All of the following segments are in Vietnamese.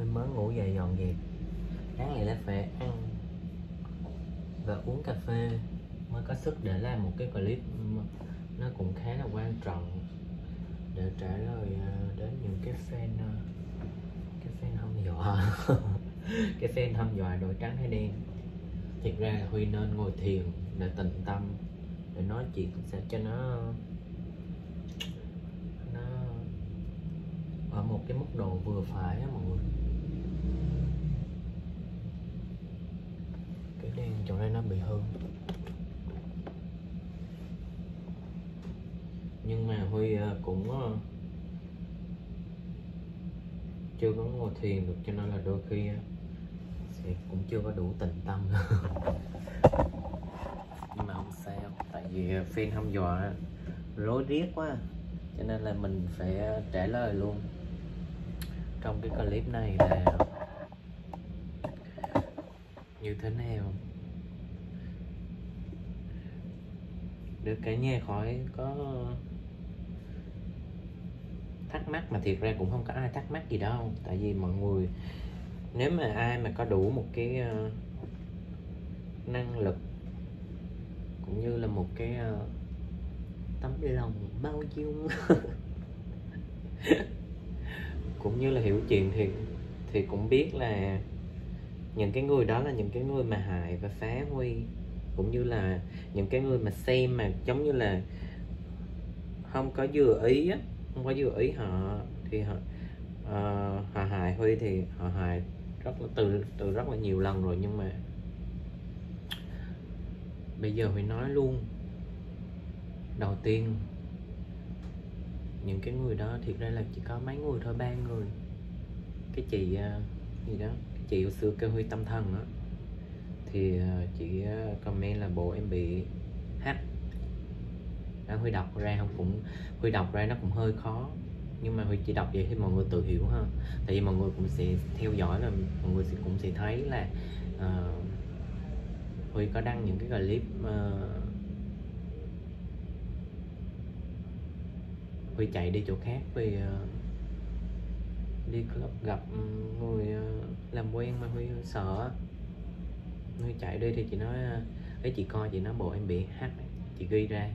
mới ngủ dậy dọn dẹp. Đáng lẽ là phải ăn và uống cà phê mới có sức để làm một cái clip nó cũng khá là quan trọng để trả lời đến những cái fan hâm dọa cái fan hâm dọa đội trắng hay đen. Thực ra là Huy nên ngồi thiền để tĩnh tâm, để nói chuyện sao cho nó ở một cái mức độ vừa phải á mọi người. Cái đèn chỗ đây nó bị hư, nhưng mà Huy cũng chưa có ngồi thiền được, cho nên là đôi khi sẽ cũng chưa có đủ tĩnh tâm nhưng mà không sao, tại vì fan hâm dọa rối riết quá, cho nên là mình phải trả lời luôn. Trong cái clip này là như thế nào để cả nhà khỏi có thắc mắc, mà thiệt ra cũng không có ai thắc mắc gì đâu. Tại vì mọi người, nếu mà ai mà có đủ một cái năng lực cũng như là một cái tấm lòng bao dung cũng như là hiểu chuyện thì cũng biết là những cái người đó là những cái người mà hại và phá Huy, cũng như là những cái người mà xem mà giống như là không có vừa ý á, không có vừa ý họ thì họ hại Huy, thì họ hại rất là từ rất là nhiều lần rồi. Nhưng mà bây giờ Huy nói luôn, đầu tiên những cái người đó thiệt ra là chỉ có mấy người thôi, 3 người. Cái chị gì đó, cái chị hồi xưa kêu Huy tâm thần á, thì chị comment là bộ em bị hack. Huy đọc ra không, cũng Huy đọc ra nó cũng hơi khó, nhưng mà Huy chỉ đọc vậy thì mọi người tự hiểu ha. Tại vì mọi người cũng sẽ theo dõi và mọi người cũng sẽ thấy là Huy có đăng những cái clip Huy chạy đi chỗ khác vì đi club gặp người làm quen mà Huy sợ. Huy chạy đi thì chị nói ấy, chị coi chị nói bộ em bị hack, chị ghi ra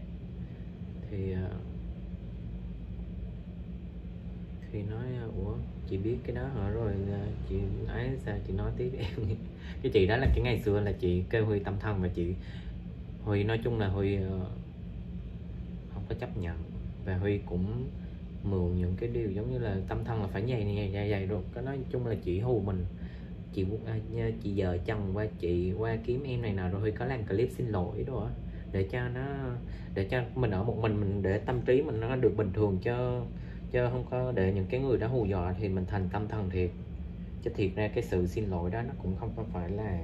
thì nói ủa chị biết cái đó hả, rồi chị ấy sao chị nói tiếp em cái chị đó là cái ngày xưa là chị kêu Huy tâm thần, và Huy nói chung là Huy không có chấp nhận, và Huy cũng mượn những cái điều giống như là tâm thần là phải nhầy rồi. Cái nói chung là chị hù mình, chị vợ chồng qua kiếm em này nào, rồi Huy có làm clip xin lỗi rồi để cho mình ở một mình để tâm trí mình nó được bình thường, chứ không có để những cái người đó hù dọa thì mình thành tâm thần thiệt. Chứ thiệt ra cái sự xin lỗi đó nó cũng không có phải là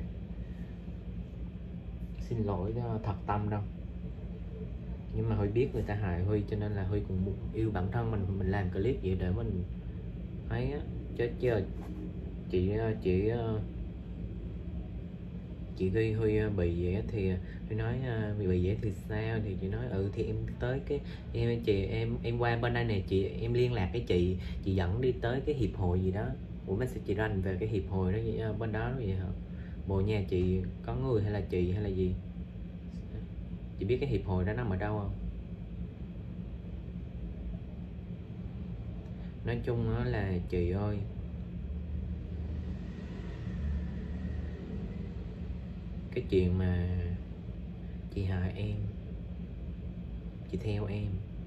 xin lỗi thật tâm đâu. Nhưng mà Huy biết người ta hại Huy, cho nên là Huy cũng yêu bản thân mình làm clip vậy để mình thấy á. Chứ chị ghi Huy bị vậy thì Huy nói bị vậy thì sao, thì chị nói thì em tới cái em qua bên đây nè chị, em liên lạc cái chị dẫn đi tới cái hiệp hội gì đó. Ủa mấy chị rành về cái hiệp hội đó bên đó vậy hả? Bộ nhà chị có người hay là chị hay là gì? Chị biết cái hiệp hội đó nằm ở đâu không? Nói chung đó là chị ơi, cái chuyện mà chị hại em, chị theo em,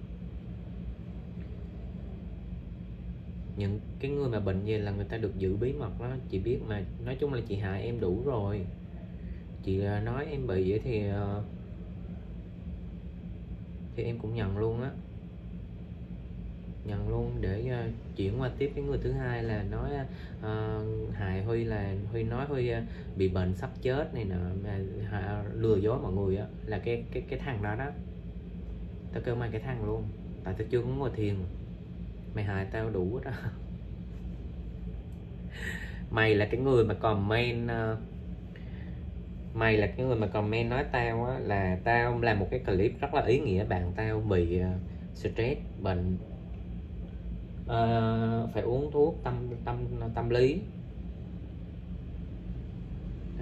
những cái người mà bệnh về là người ta được giữ bí mật đó, chị biết mà. Nói chung là chị hại em đủ rồi. Chị nói em bị vậy thì em cũng nhận luôn á, nhận luôn để chuyển qua tiếp cái người thứ hai là nói hại Huy, là Huy nói Huy bị bệnh sắp chết này nọ, mà lừa dối mọi người á, là cái thằng đó đó. Tao kêu mày cái thằng luôn, tại tao chưa có ngồi thiền, mày hại tao đủ đó. Mày là cái người mà comment nói tao á, là tao làm một cái clip rất là ý nghĩa, bạn tao bị stress, bệnh phải uống thuốc tâm lý,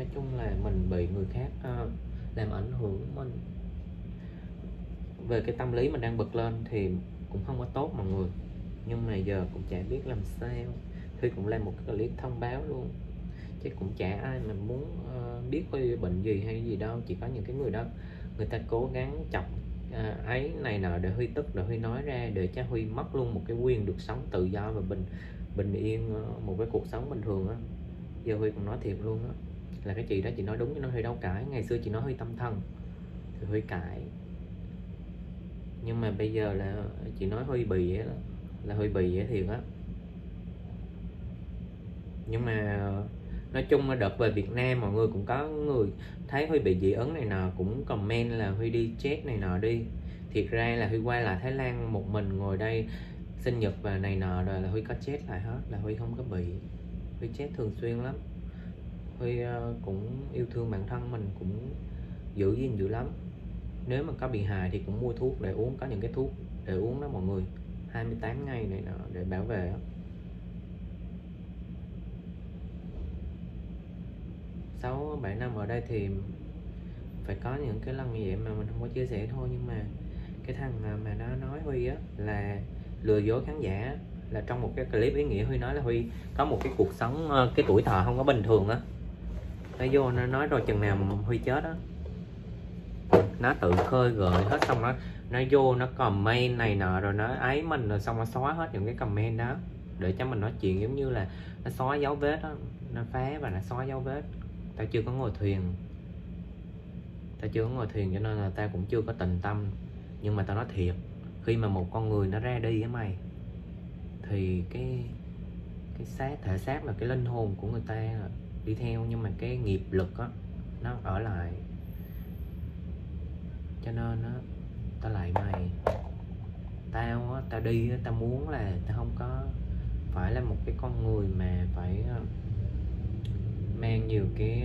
nói chung là mình bị người khác làm ảnh hưởng mình về cái tâm lý mình đang bật lên thì cũng không có tốt mọi người, nhưng mà giờ cũng chả biết làm sao. Huy cũng làm một cái clip thông báo luôn, chứ cũng chả ai mà muốn biết Huy bệnh gì hay gì đâu, chỉ có những cái người đó người ta cố gắng chọc ấy này nọ để Huy tức, để Huy nói ra, để cho Huy mất luôn một cái quyền được sống tự do và bình yên, một cái cuộc sống bình thường á. Giờ Huy cũng nói thiệt luôn á, là cái chị đó chị nói đúng chứ nó Huy đâu cãi. Ngày xưa chị nói Huy tâm thần thì Huy cãi, nhưng mà bây giờ là chị nói Huy bị á, là Huy bị vậy thiệt á. Nhưng mà nói chung là đợt về Việt Nam mọi người cũng có người thấy Huy bị dị ứng này nọ cũng comment là Huy đi chết này nọ đi. Thiệt ra là Huy quay lại Thái Lan một mình ngồi đây sinh nhật và này nọ rồi là Huy có chết lại hết, là Huy không có bị. Huy chết thường xuyên lắm. Huy cũng yêu thương bản thân mình, cũng giữ gìn dữ lắm. Nếu mà có bị hài thì cũng mua thuốc để uống, có những cái thuốc để uống đó mọi người, 28 ngày này nọ để bảo vệ đó. 6-7 năm ở đây thì phải có những cái lần như vậy mà mình không có chia sẻ thôi. Nhưng mà cái thằng mà nó nói Huy á là lừa dối khán giả, là trong một cái clip ý nghĩa Huy nói là Huy có một cái cuộc sống, cái tuổi thọ không có bình thường á. Nó vô nó nói rồi chừng nào mà Huy chết á, nó tự khơi gợi hết, xong nó vô nó comment này nọ rồi nó ấy mình, rồi xong nó xóa hết những cái comment đó để cho mình nói chuyện, giống như là nó xóa dấu vết đó, nó phá và nó xóa dấu vết. Tao chưa có ngồi thuyền, cho nên là tao cũng chưa có tình tâm. Nhưng mà tao nói thiệt, khi mà một con người nó ra đi á mày, thì cái thể xác là cái linh hồn của người ta đi theo, nhưng mà cái nghiệp lực á nó ở lại. Cho nên á tao lại mày, tao đi tao muốn là tao không có phải là một cái con người mà phải mang nhiều cái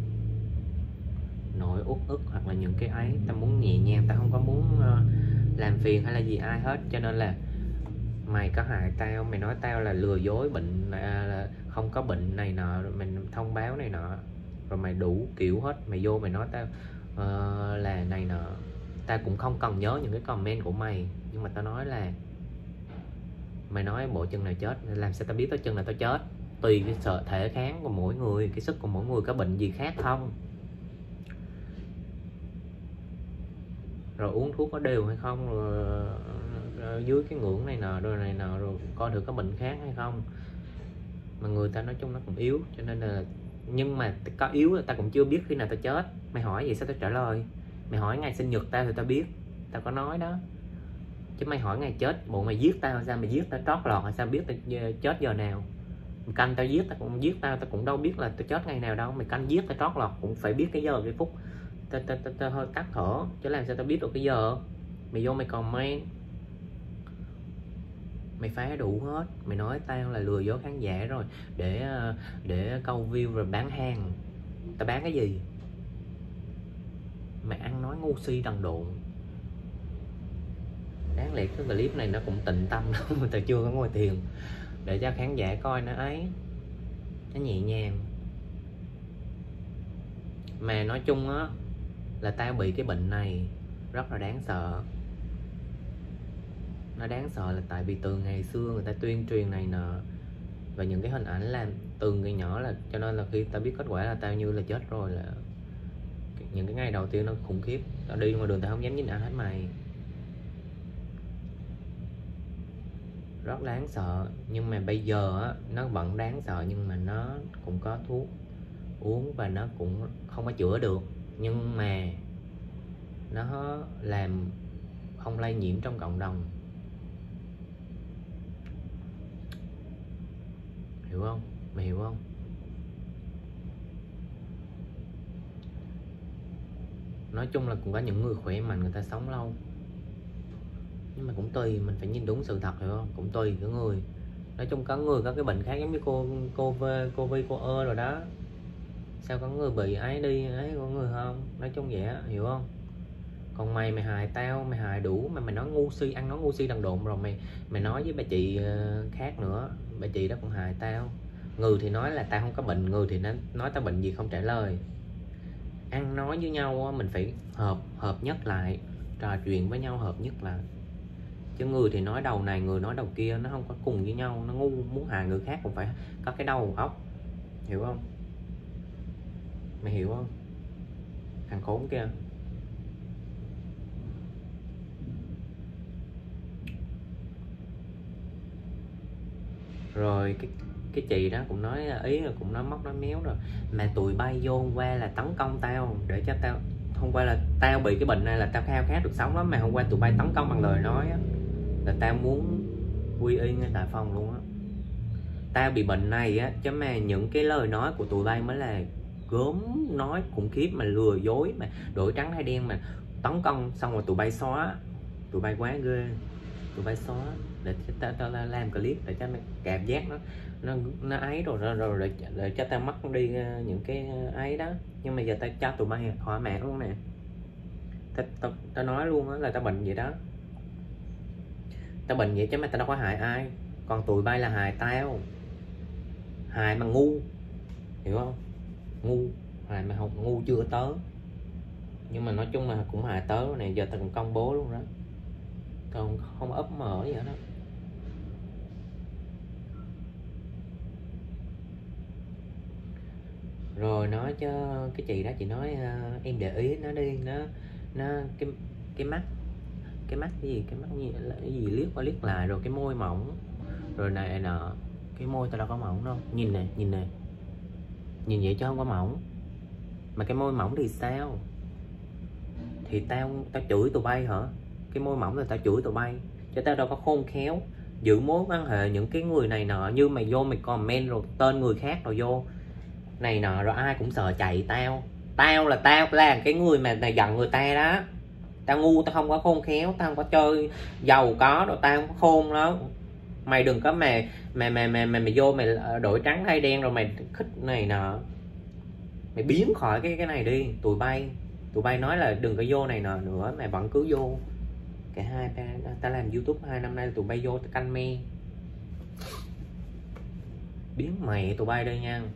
nỗi uất ức hoặc là những cái ấy. Tao muốn nhẹ nhàng, tao không có muốn làm phiền hay là gì ai hết. Cho nên là mày có hại tao, mày nói tao là lừa dối bệnh, là không có bệnh này nọ, rồi mình thông báo này nọ, rồi mày đủ kiểu hết, mày vô mày nói tao là này nọ. Tao cũng không cần nhớ những cái comment của mày, nhưng mà tao nói là mày nói bộ chân này chết, làm sao tao biết tới chân là tao chết? Tùy cái sợ thể kháng của mỗi người, cái sức của mỗi người có bệnh gì khác không, rồi uống thuốc có đều hay không, rồi dưới cái ngưỡng này nọ rồi này nọ, rồi coi thử có bệnh khác hay không. Mà người ta nói chung nó cũng yếu, cho nên là, nhưng mà có yếu là ta cũng chưa biết khi nào tao chết. Mày hỏi vậy sao tao trả lời? Mày hỏi ngày sinh nhật tao thì tao biết, tao có nói đó. Chứ mày hỏi ngày chết, bộ mày giết tao sao? Mày giết tao trót lọt hay sao biết tao chết giờ nào? Mày canh tao giết, tao cũng giết tao cũng đâu biết là tao chết ngày nào đâu. Mày canh giết tao trót lọt cũng phải biết cái giờ cái phút tao hơi cắt thở, chứ làm sao tao biết được cái giờ? Mày vô mày comment, mày phá đủ hết, mày nói tao là lừa dối khán giả rồi để câu view rồi bán hàng. Tao bán cái gì? Mày ăn nói ngu si đần độn. Đáng lẽ cái clip này nó cũng tịnh tâm đâu mà tao chưa có ngồi thiền để cho khán giả coi nó ấy, nó nhẹ nhàng. Mà nói chung á là tao bị cái bệnh này rất là đáng sợ. Nó đáng sợ là tại vì từ ngày xưa người ta tuyên truyền này nọ, và những cái hình ảnh làm từ ngày nhỏ, là cho nên là khi tao biết kết quả là tao như là chết rồi. Là những cái ngày đầu tiên nó khủng khiếp, tao đi ngoài đường tao không dám nhìn ai hết mày, rất đáng sợ. Nhưng mà bây giờ á, nó vẫn đáng sợ, nhưng mà nó cũng có thuốc uống và nó cũng không có chữa được, nhưng mà nó làm không lây nhiễm trong cộng đồng, hiểu không? Mày hiểu không? Nói chung là cũng có những người khỏe mạnh người ta sống lâu, nhưng mà cũng tùy, mình phải nhìn đúng sự thật, hiểu không? Cũng tùy cái người. Nói chung có người có cái bệnh khác, giống như cô Vi cô ơ rồi đó, sao có người bị ấy đi ấy, có người không. Nói chung vậy á, hiểu không? Còn mày hại tao, mày hại đủ, mà mày nói ngu si, ăn nói ngu si đần độn, rồi mày nói với bà chị khác nữa, bà chị đó cũng hại tao. Người thì nói là tao không có bệnh, người thì nói tao bệnh gì không trả lời. Ăn nói với nhau mình phải hợp nhất lại, trò chuyện với nhau hợp nhất lại. Chứ người thì nói đầu này, người nói đầu kia, nó không có cùng với nhau. Nó ngu, muốn hại người khác cũng phải có cái đầu óc, hiểu không? Mày hiểu không? Thằng khốn kia. Rồi cái chị đó cũng nói ý là cũng nói móc nói méo rồi. Mà tụi bay vô hôm qua là tấn công tao để cho tao, hôm qua là tao bị cái bệnh này là tao khao khát được sống lắm, mà hôm qua tụi bay tấn công bằng lời nói á, là tao muốn quy y ngay tại phòng luôn á. Tao bị bệnh này á, chứ mà những cái lời nói của tụi bay mới là gớm, nói khủng khiếp, mà lừa dối, mà đổi trắng hay đen, mà tấn công xong rồi tụi bay xóa. Tụi bay quá ghê, tụi bay xóa để tao làm clip để cho nó cảm giác nó ấy rồi để cho tao mất đi những cái ấy đó. Nhưng mà giờ tao cho tụi bay thỏa mãn luôn nè. Tao nói luôn á là tao bệnh vậy đó, tao bệnh vậy chứ mà tao đâu có hại ai. Còn tụi bay là hại tao, hại mà ngu, hiểu không? Ngu, hại mà không ngu chưa tớ. Nhưng mà nói chung là cũng hại tớ này. Giờ tao còn công bố luôn đó, tao không ấp mở gì hết đó. Rồi nói cho cái chị đó, chị nói em để ý nó đi, nó cái mắt cái mắt cái gì liếc qua liếc lại, rồi cái môi mỏng rồi này nọ. Cái môi tao đâu có mỏng đâu, nhìn nè, nhìn vậy chứ không có mỏng. Mà cái môi mỏng thì sao? Thì tao chửi tụi bay hả? Cái môi mỏng là tao chửi tụi bay, chứ tao đâu có khôn khéo giữ mối quan hệ những cái người này nọ. Như mày vô mày comment rồi tên người khác rồi vô này nọ, rồi ai cũng sợ chạy tao. Tao là cái người mà giận người ta đó. Tao ngu, tao không có khôn khéo, tao không có chơi giàu có đâu, tao không có khôn đó. Mày đừng có mày vô mày đổi trắng hay đen rồi mày khích này nọ. Mày biến khỏi cái này đi. Tụi bay nói là đừng có vô này nọ nữa, mày vẫn cứ vô. Cả hai ta làm YouTube 2 năm nay, tụi bay vô canh me. Biến mẹ tụi bay đây nha.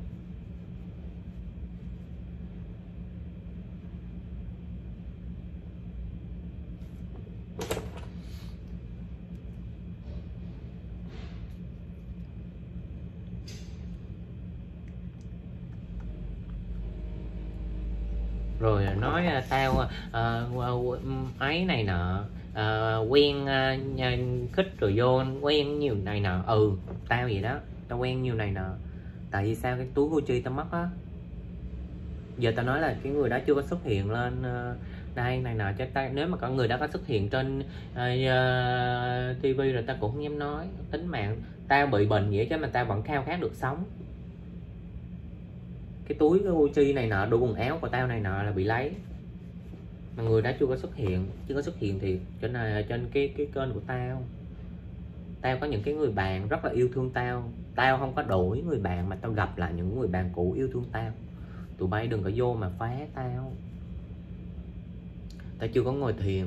Rồi nói tao ấy này nọ, quen khích rồi vô quen nhiều này nọ. Tao vậy đó, tao quen nhiều này nọ. Tại vì sao? Cái túi Gucci tao mất á. Giờ tao nói là cái người đó chưa có xuất hiện lên đây này nọ, cho tao, nếu mà có người đó có xuất hiện trên TV rồi tao cũng không dám nói. Tính mạng tao bị bệnh vậy chứ mà tao vẫn khao khát được sống. Cái túi cái Gucci này nọ, đồ quần áo của tao này nọ là bị lấy, mà người đó chưa có xuất hiện thì trên cái kênh của tao. Tao có những cái người bạn rất là yêu thương tao. Tao không có đổi người bạn, mà tao gặp lại những người bạn cũ yêu thương tao. Tụi bay đừng có vô mà phá tao. Tao chưa có ngồi thiền,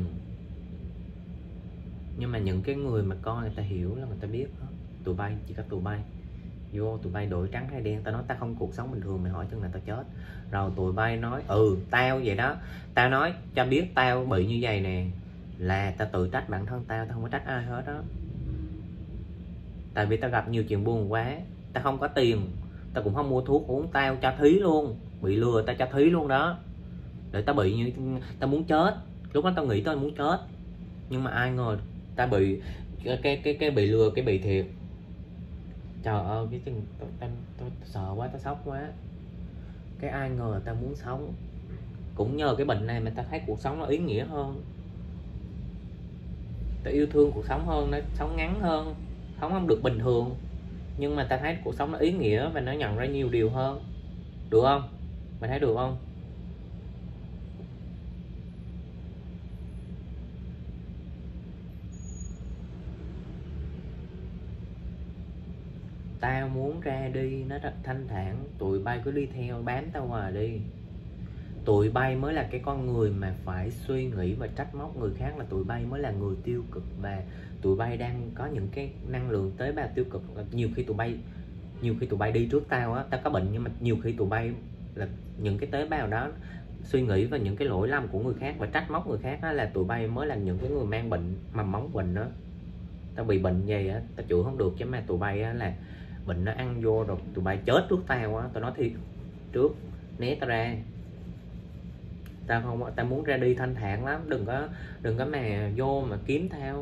nhưng mà những cái người mà coi người ta hiểu là người ta biết đó. Tụi bay, chỉ có tụi bay vô, tụi bay đổi trắng hay đen. Tao nói tao không cuộc sống bình thường, mày hỏi chân là tao chết. Rồi tụi bay nói tao vậy đó. Tao nói cho biết tao bị như vậy nè, là tao tự trách bản thân tao không có trách ai hết đó. Tại vì tao gặp nhiều chuyện buồn quá. Tao không có tiền, tao cũng không mua thuốc uống, tao cho thí luôn. Bị lừa tao cho thí luôn đó. Để tao bị như tao muốn chết. Lúc đó tao nghĩ tao muốn chết, nhưng mà ai ngờ tao bị cái bị lừa, cái bị thiệt. Trời ơi, cái chừng tôi sợ quá, tao sốc quá. Cái ai ngờ tao muốn sống. Cũng nhờ cái bệnh này mà tao thấy cuộc sống nó ý nghĩa hơn. Tao yêu thương cuộc sống hơn, nó sống ngắn hơn, sống không được bình thường, nhưng mà tao thấy cuộc sống nó ý nghĩa và nó nhận ra nhiều điều hơn. Được không? Mày thấy được không? Tao muốn ra đi nó rất thanh thản. Tụi bay cứ đi theo bám tao hoài đi. Tụi bay mới là cái con người mà phải suy nghĩ và trách móc người khác, là tụi bay mới là người tiêu cực. Và tụi bay đang có những cái năng lượng tế bào tiêu cực. Nhiều khi tụi bay nhiều khi tụi bay đi trước tao á, tao có bệnh nhưng mà nhiều khi tụi bay là những cái tế bào đó suy nghĩ về những cái lỗi lầm của người khác và trách móc người khác á, là tụi bay mới là những cái người mang bệnh mầm móng bệnh đó. Tao bị bệnh gì á tao chữa không được, chứ mà tụi bay á là bệnh nó ăn vô rồi tụi bay chết trước tao á, tao nói thiệt, trước né tao ra. Tao không, tao muốn ra đi thanh thản lắm, đừng có mà vô mà kiếm tao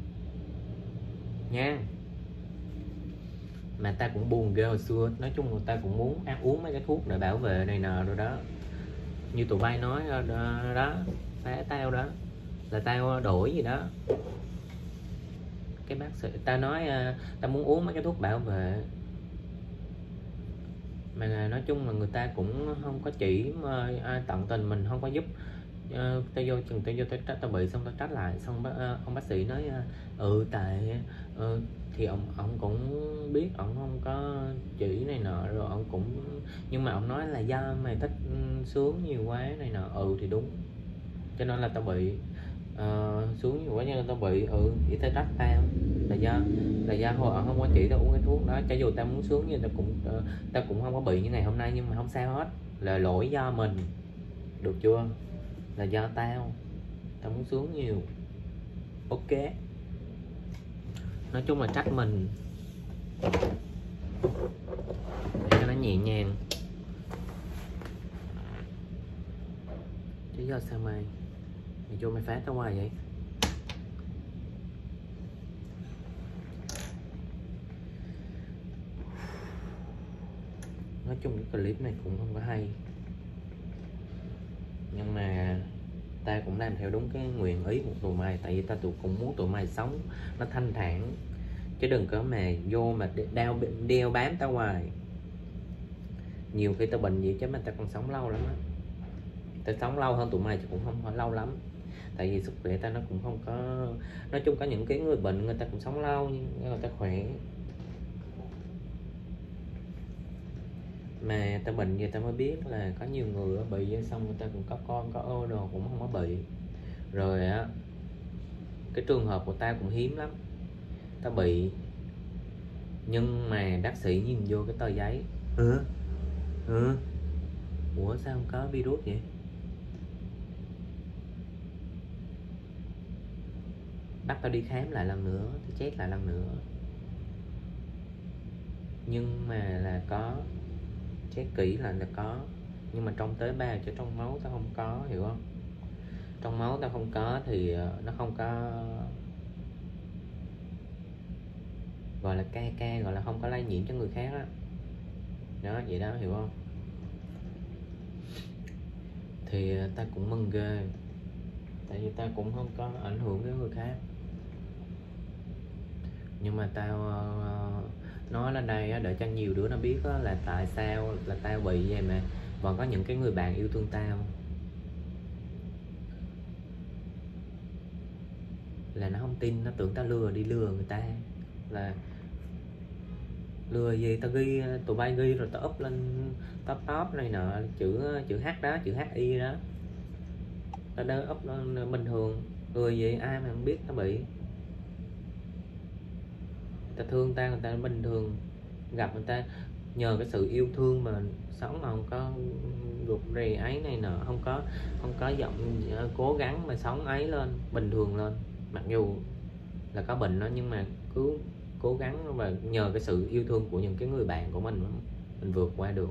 nha. Mà ta cũng buồn ghê hồi xưa, nói chung là ta cũng muốn ăn uống mấy cái thuốc để bảo vệ này nọ rồi đó, như tụi bay nói đó, phá tao đó là tao đổi gì đó. Cái bác sĩ tao nói tao muốn uống mấy cái thuốc bảo vệ, mà nói chung là người ta cũng không có chỉ mà ai tận tình mình không có giúp. Tao vô chừng tao vô tao bị xong tao trách lại, xong ông bác sĩ nói tại thì ông cũng biết ông không có chỉ này nọ, rồi ông cũng, nhưng mà ông nói là do mày thích sướng nhiều quá này nọ. Thì đúng, cho nên là tao bị xuống nhiều quá nên tao bị ý tao trách tao là do hồi ông không có chỉ tao uống cái thuốc đó. Cho dù tao muốn sướng nhưng tao cũng không có bị như ngày hôm nay, nhưng mà không sao hết, là lỗi do mình, được chưa, là do tao muốn sướng nhiều. Ok, nói chung là trách mình để cho nó nhẹ nhàng. Chứ giờ sao mày vô mày phá tao hoài vậy? Nói chung cái clip này cũng không có hay, nhưng mà ta cũng làm theo đúng cái nguyện ý của tụi mày, tại vì ta cũng muốn tụi mày sống nó thanh thản, chứ đừng có mà vô mà đeo bám tao hoài. Nhiều khi tao bệnh gì chứ mà tao còn sống lâu lắm á, tao sống lâu hơn tụi mày chứ cũng không lâu lắm, tại vì sức khỏe tao nó cũng không có, nói chung có những cái người bệnh người ta cũng sống lâu nhưng người ta khỏe, mà tao bệnh gì tao mới biết là có nhiều người bị xong người ta cũng có con có ô đồ cũng không có bị. Rồi á, cái trường hợp của tao cũng hiếm lắm, tao bị nhưng mà bác sĩ nhìn vô cái tờ giấy ủa sao không có virus vậy, bắt tao đi khám lại lần nữa, tao check lại lần nữa, nhưng mà là có, check kỹ là có, nhưng mà trong tế bào chứ trong máu tao không có, hiểu không? Trong máu tao không có thì nó không có, gọi là KK, gọi là không có lây nhiễm cho người khác đó. Đó, vậy đó, hiểu không? Thì ta cũng mừng ghê, tại vì ta cũng không có ảnh hưởng đến người khác. Nhưng mà tao nói lên đây để cho nhiều đứa nó biết là tại sao là tao bị vậy, mà còn có những cái người bạn yêu thương tao là nó không tin, nó tưởng tao lừa người ta, là lừa gì tao ghi, tụi bay ghi rồi tao up lên top này nọ, chữ H đó, chữ HI đó, tao đã up lên bình thường. Người gì ai mà không biết tao bị, người ta thương tao, người ta bình thường gặp người ta nhờ cái sự yêu thương mà sống, mà không có rụt rè ấy này nọ, không có giọng cố gắng mà sống ấy lên bình thường lên, mặc dù là có bệnh đó, nhưng mà cứ cố gắng và nhờ cái sự yêu thương của những cái người bạn của mình vượt qua được.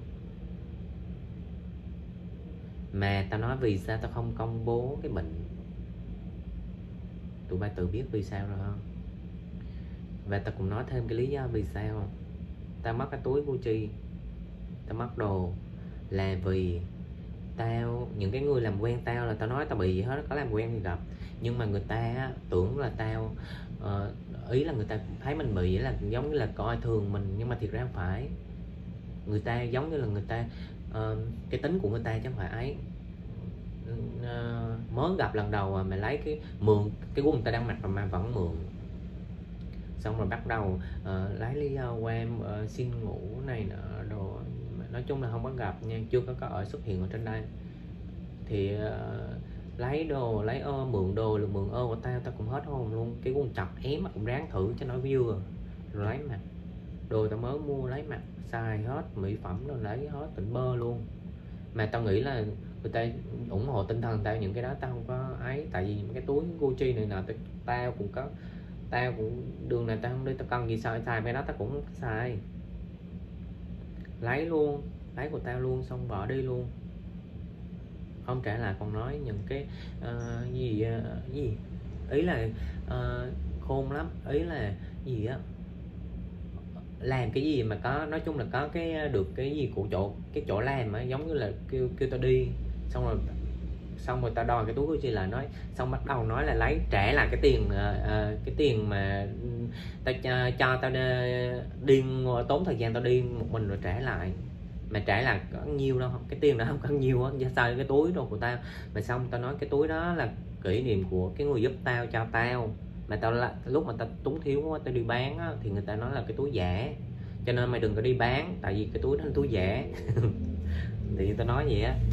Mà tao nói vì sao tao không công bố cái bệnh, tụi bay tự biết vì sao rồi không? Và tao cũng nói thêm cái lý do vì sao tao mất cái túi Gucci, tao mất đồ, là vì tao, những cái người làm quen tao, là tao nói tao bị gì hết, có làm quen thì gặp, nhưng mà người ta tưởng là tao ý là người ta thấy mình bị là giống như là coi thường mình, nhưng mà thiệt ra không phải. Người ta giống như là người ta cái tính của người ta chứ không phải ấy. Mới gặp lần đầu mà lấy cái mượn cái quần người ta đang mặc mà vẫn mượn, xong rồi bắt đầu lấy lý do qua xin ngủ này nọ đồ. Nói chung là không có gặp nha, chưa có ở xuất hiện ở trên đây. Thì lấy đồ, mượn đồ là mượn của tao cũng hết hồn luôn. Cái quần chọc ém mà cũng ráng thử cho nó vừa rồi lấy mà đồ tao mới mua lấy mặt xài hết, mỹ phẩm rồi lấy hết tỉnh bơ luôn. Mà tao nghĩ là người ta ủng hộ tinh thần tao, những cái đó tao không có ấy. Tại vì cái túi Gucci này nọ tao cũng có, tao cũng đường này tao không đi, tao cần gì xài cái đó tao cũng xài, lấy luôn, lấy của tao luôn xong bỏ đi luôn, không trả lại. Còn nói những cái gì ý là khôn lắm, ý là gì á, làm cái gì mà có, nói chung là có cái được cái gì của chỗ, cái chỗ làm á, giống như là kêu tao đi, xong rồi tao đòi cái túi Gucci lại, nói xong bắt đầu nói là lấy trả lại cái tiền mà tao cho tao đi tốn thời gian tao đi một mình rồi trả lại. Mà trả lại có nhiều đâu, cái tiền đó không có nhiều á, sao cái túi đồ của tao. Mà xong tao nói cái túi đó là kỷ niệm của cái người giúp tao, cho tao, mà tao lúc mà tao túng thiếu quá tao đi bán á, thì người ta nói là cái túi giả, cho nên mày đừng có đi bán, tại vì cái túi đó là túi giả. Thì tao nói vậy á,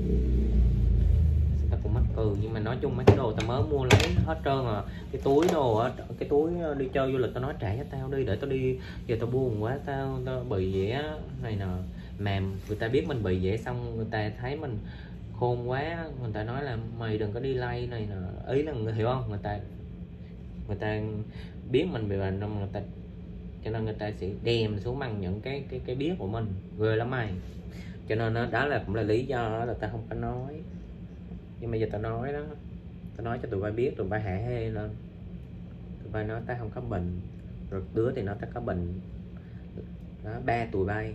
tao cũng mắc cười. Nhưng mà nói chung mấy cái đồ tao mới mua lấy hết trơn à. Cái túi đồ á, cái túi đi chơi du lịch tao nói trả cho tao đi, để tao đi, giờ tao buồn quá, tao bị vậy á này nọ. Mà người ta biết mình bị vậy, xong người ta thấy mình khôn quá, người ta nói là mày đừng có đi lay này nọ, ý là người hiểu không, người ta biết mình bị bệnh, người ta, cho nên người ta sẽ đèm xuống bằng những cái biết của mình, ghê lắm mày. Cho nên đó là cũng là lý do là tao không có nói. Nhưng mà giờ tao nói đó, tao nói cho tụi bay biết, tụi bay hả hê lên, tụi bay nói tao không có bệnh, rồi đứa thì nói tao có bệnh đó. Ba tụi bay,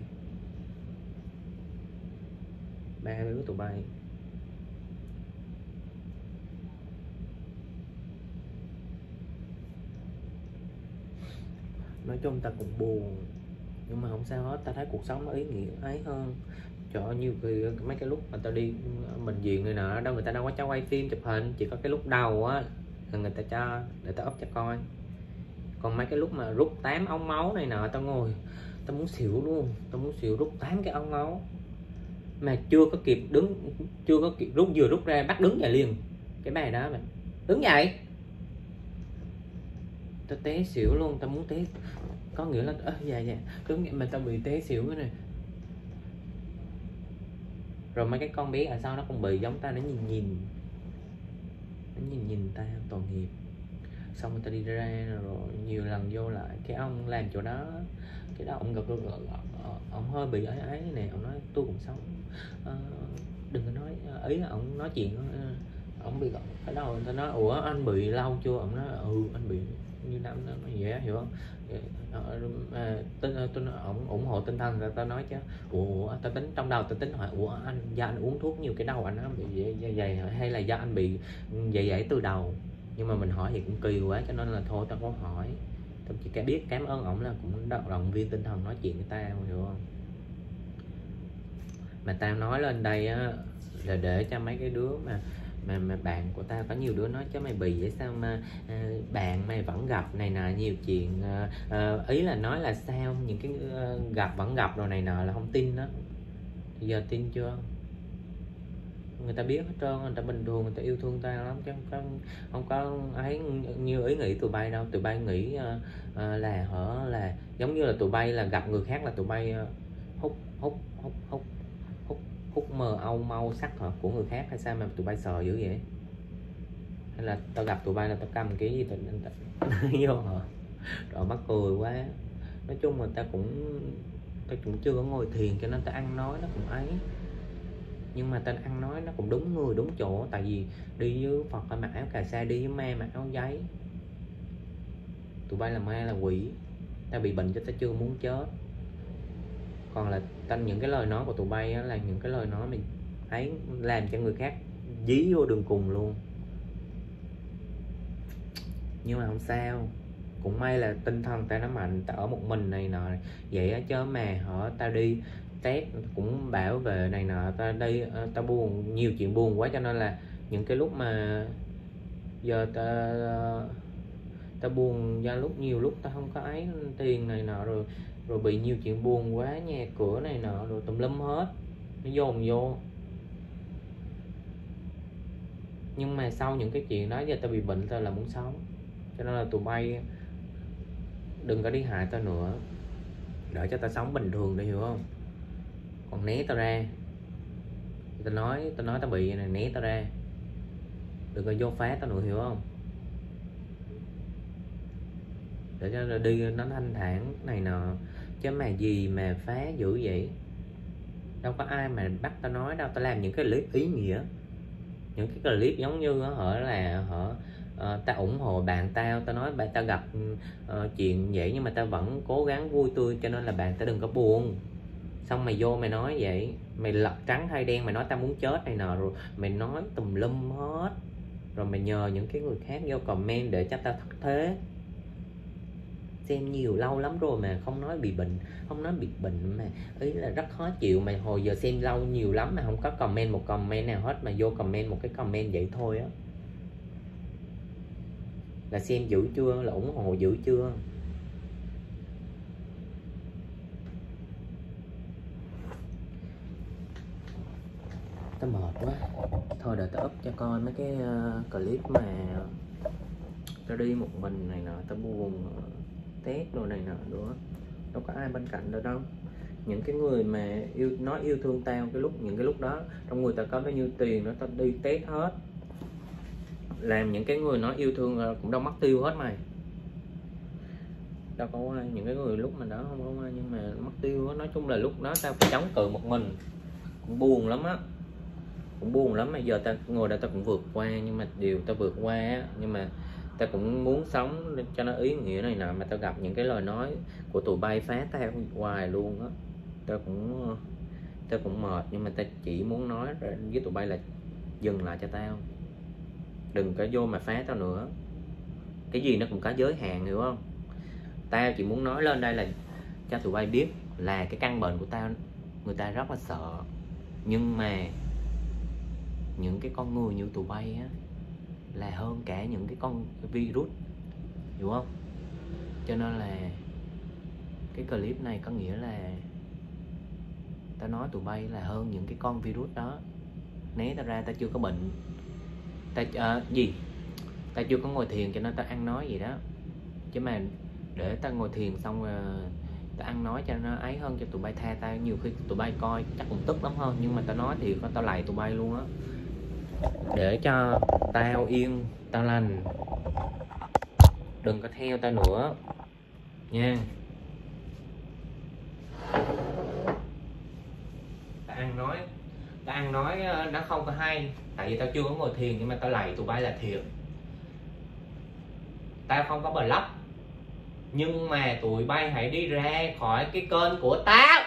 ba đứa tụi bay. Nói chung tao cũng buồn, nhưng mà không sao hết, tao thấy cuộc sống nó ý nghĩa ấy hơn. Trời, nhiều khi mấy cái lúc mà tao đi bệnh viện này nọ đâu, người ta đâu có cho quay phim chụp hình, chỉ có cái lúc đầu á là người ta cho để tao up cho coi. Còn mấy cái lúc mà rút 8 ống máu này nọ, tao ngồi tao muốn xỉu luôn, tao muốn xỉu, rút 8 cái ống máu mà chưa có kịp đứng, chưa có kịp rút, vừa rút ra bắt đứng dậy liền. Cái bài đó mày đứng dậy, tao té xỉu luôn, tao muốn té, có nghĩa là dạ đứng mà tao bị té xỉu cái này. Rồi mấy cái con bé ở sau nó cũng bị giống tao, nó nhìn tao tội nghiệp. Xong người ta đi ra rồi nhiều lần vô lại, cái ông làm chỗ đó, cái đó ông gặp ông hơi bị ấy nè, ông nói tôi cũng sống, đừng có nói, ý là ông nói chuyện, ông bị cái đầu, người ta nói ủa anh bị lâu chưa, ông nói anh bị như năm đó, vậy hiểu không. Ông ủng hộ tinh thần, tao nói chứ ủa tao tính trong đầu, tao tính hỏi ủa anh do anh uống thuốc nhiều cái đầu anh nó bị vậy hay là do anh bị vậy từ đầu. Nhưng mà mình hỏi thì cũng kỳ quá, cho nên là thôi tao có hỏi, tao chỉ cái biết cảm ơn ổng là cũng động viên tinh thần, nói chuyện với tao, hiểu không. Mà tao nói lên đây á là để cho mấy cái đứa mà bạn của tao, có nhiều đứa nói chứ mày bị vậy sao mà bạn mày vẫn gặp này nọ nhiều chuyện, ý là nói là sao những cái gặp vẫn gặp rồi này nọ là không tin đó. Thì giờ tin chưa, người ta biết hết trơn, người ta bình thường, người ta yêu thương tao lắm chứ không có ấy như ý nghĩ tụi bay đâu. Tụi bay nghĩ là giống như là tụi bay là gặp người khác là tụi bay hút mờ mau sắc hả của người khác, hay sao mà tụi bay sợ dữ vậy. Hay là tao gặp tụi bay là tao cầm cái gì tao vô hả, rồi mắc cười quá. Nói chung là tao cũng chưa có ngồi thiền, cho nên tao ăn nói nó cũng ấy. Nhưng mà tao ăn nói nó cũng đúng người đúng chỗ, tại vì đi với Phật phải mặc áo cà sa, đi với ma mặc áo giấy. Tụi bay là ma là quỷ, tao bị bệnh cho tao chưa muốn chết. Còn là những cái lời nói của tụi bay là những cái lời nói mình ấy làm cho người khác dí vô đường cùng luôn. Nhưng mà không sao, cũng may là tinh thần tao nó mạnh, tao ở một mình này nọ vậy á, chứ mà họ tao đi test cũng bảo vệ này nọ, tao đi tao buồn, nhiều chuyện buồn quá, cho nên là những cái lúc mà giờ tao buồn do nhiều lúc tao không có ấy tiền này nọ, rồi bị nhiều chuyện buồn quá, nhà cửa này nọ rồi tùm lum hết, nó dồn vô. Nhưng mà sau những cái chuyện đó giờ tao bị bệnh, tao là muốn sống, cho nên là tụi bay đừng có đi hại tao nữa. Để cho tao sống bình thường, để hiểu không? Còn né tao ra. Tao nói tao bị này, né tao ra, đừng có vô phá tao nữa, hiểu không? Để cho đi nó thanh thản này nọ, chứ mà gì mà phá dữ vậy. Đâu có ai mà bắt tao nói đâu. Tao làm những cái clip ý nghĩa, những cái clip giống như tao ủng hộ bạn tao. Tao nói bạn tao gặp chuyện vậy nhưng mà tao vẫn cố gắng vui tươi, cho nên là bạn tao đừng có buồn. Xong mày vô mày nói vậy, mày lật trắng hay đen, mày nói tao muốn chết này nọ, rồi mày nói tùm lum hết, rồi mày nhờ những cái người khác vô comment để cho tao thất thế. Xem nhiều lâu lắm rồi mà không nói bị bệnh, không nói bị bệnh mà ý là rất khó chịu. Mà hồi giờ xem lâu nhiều lắm mà không có comment một comment nào hết, mà vô comment một cái comment vậy thôi á là xem dữ chưa, là ủng hộ dữ chưa. Tao mệt quá, thôi đợi tao up cho coi mấy cái clip mà tao đi một mình này nọ, tao buồn test đồ này nọ nữa, đâu có ai bên cạnh đâu đâu. Những cái người mà nói yêu thương tao những cái lúc đó trong người tao có bao nhiêu tiền đó, tao đi test hết. Làm những cái người nói yêu thương cũng đâu mất tiêu hết mày, đâu có ai. Những cái người lúc mà đó không có ai nhưng mà mất tiêu hết. Nói chung là lúc đó tao phải chống cự một mình, cũng buồn lắm á, cũng buồn lắm. Mà giờ tao ngồi đây tao cũng vượt qua, nhưng mà điều tao vượt qua á, nhưng mà tao cũng muốn sống cho nó ý nghĩa này nọ. Mà tao gặp những cái lời nói của tụi bay phá tao hoài luôn á, tao cũng mệt. Nhưng mà tao chỉ muốn nói với tụi bay là dừng lại cho tao, đừng có vô mà phá tao nữa. Cái gì nó cũng có giới hạn, hiểu không? Tao chỉ muốn nói lên đây là cho tụi bay biết là cái căn bệnh của tao người ta rất là sợ, nhưng mà những cái con người như tụi bay á là hơn cả những cái con virus, hiểu không? Cho nên là cái clip này có nghĩa là tao nói tụi bay là hơn những cái con virus đó. Né tao ra, tao chưa có bệnh, tao chưa có ngồi thiền cho nên tao ăn nói gì đó. Chứ mà để tao ngồi thiền xong rồi tao ăn nói cho nó ấy hơn, cho tụi bay tha tao. Nhiều khi tụi bay coi chắc cũng tức lắm hơn, nhưng mà tao nói thì tao lầy tụi bay luôn á, để cho tao yên tao lành, đừng có theo tao nữa nha. Tao ăn nói nó không có hay, tại vì tao chưa có ngồi thiền, nhưng mà tao lầy tụi bay là thiệt. Tao không có blog, nhưng mà tụi bay hãy đi ra khỏi cái kênh của tao.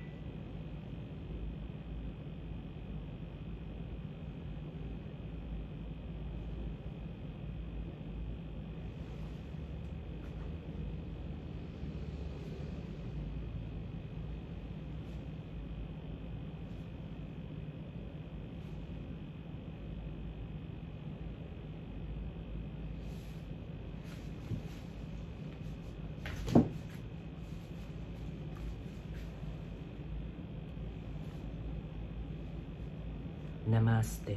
Namaste.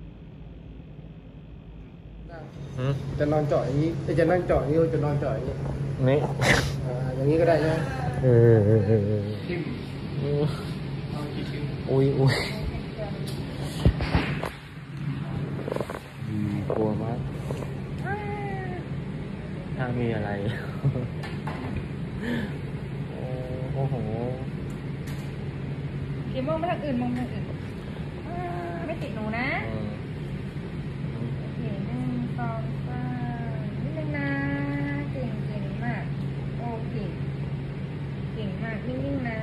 Cho non chọi như cho non chọi như cho non chọi như Nè. อย่างนี้ก็ได้ใช่ไหม Uiกลัวมากถ้ามีอะไร โอ้โหเดี๋ยวมองไปทางอื่นมองทางอื่นไม่ติดหนูนะเก่งหนึ่งสองสามนิดนึงนะเก่งมากโอเคเก่งมากนิ่งๆนะ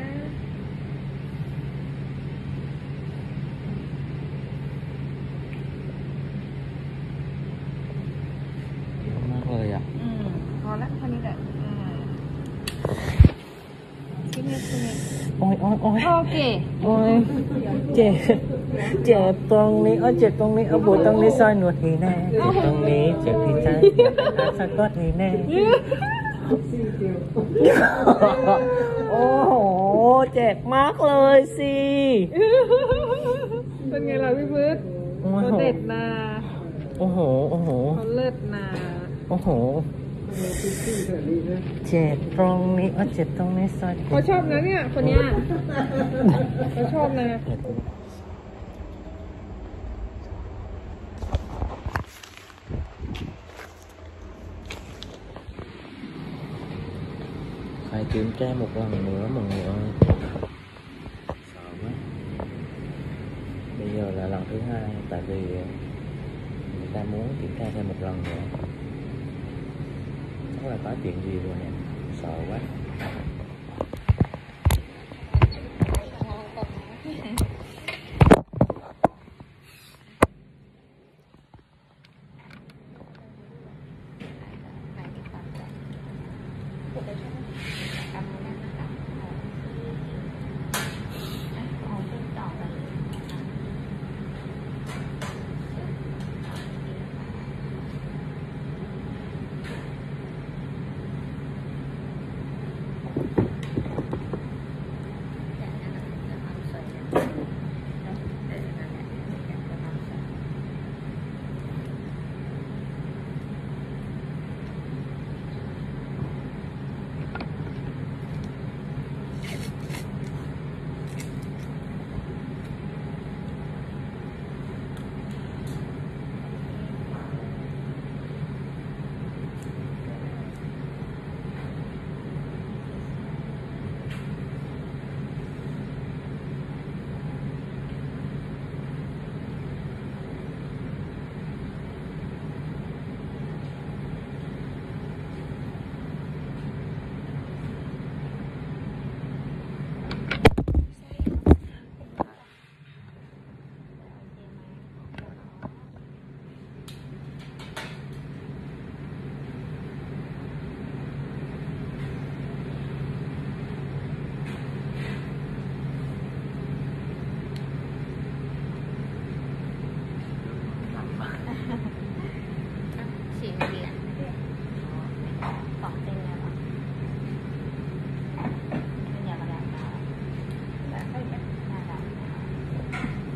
เยอะมากเลยอ่ะพอละเท่านี้แหละชิ้นนี้โอ้ยโอเคโอ้ยเจ็บตรงนี้เจ็บตรงนี้ปวดตรงนี้ซอยหนวดทีแน่เจ็บตรงนี้เจ็บที่ใจสักก็ทีแน่โอ้โหเจ็บมากเลยสิเป็นไงล่ะพี่พื้นเขาเด็ดนะโอ้โหเขาเลิศนะโอ้โหที่เธอดีนะเจ็บตรงนี้เจ็บตรงนี้ซอยเขาชอบนะเนี่ยคนเนี้ยเขาชอบนะ phải kiểm tra một lần nữa mọi người ơi, sợ quá. Bây giờ là lần thứ hai, tại vì người ta muốn kiểm tra thêm một lần nữa. Chắc là có chuyện gì rồi nè, sợ quá.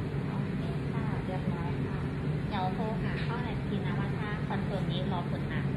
Nhờ cô hả, có là khi nào mà tha phần thường ý lò phần nào